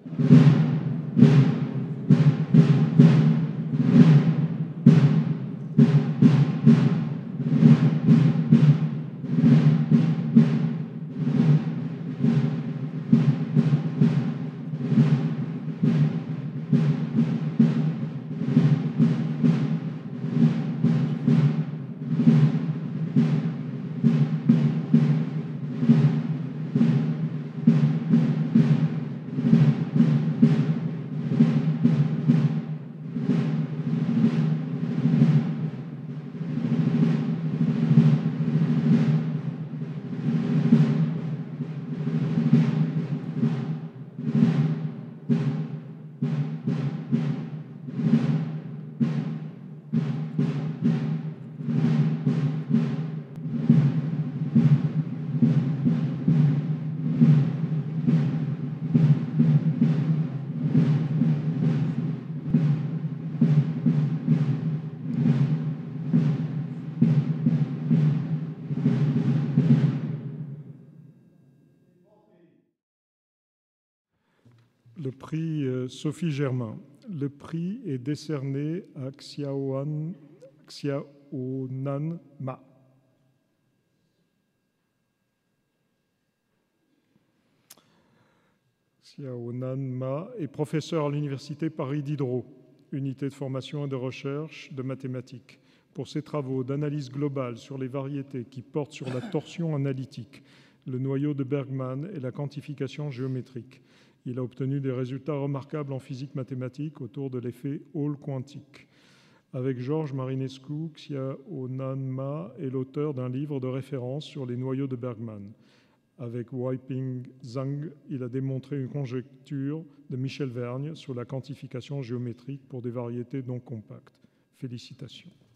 Le prix Sophie Germain. Le prix est décerné à Xiaonan Ma. Xiaonan Ma est professeur à l'Université Paris Diderot, unité de formation et de recherche de mathématiques. Pour ses travaux d'analyse globale sur les variétés qui portent sur la torsion analytique, le noyau de Bergman et la quantification géométrique. Il a obtenu des résultats remarquables en physique mathématique autour de l'effet Hall quantique. Avec Georges Marinescu, Xiaonan Ma est l'auteur d'un livre de référence sur les noyaux de Bergman. Avec Weiping Zhang, il a démontré une conjecture de Michel Vergne sur la quantification géométrique pour des variétés non compactes. Félicitations.